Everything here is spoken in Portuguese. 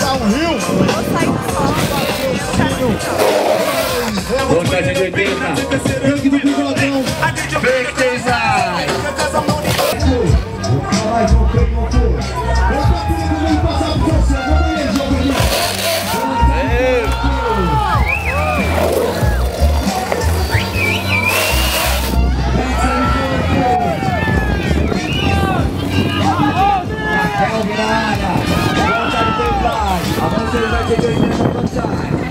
Vontade de 80. Ranking do Bigodão. Big Design. Caralho, voltei. Eu tô querendo passar pro você. Vamos aí, jovem. Raquel Virada. Vontade de 80. Avança ele vai ter 80 no time.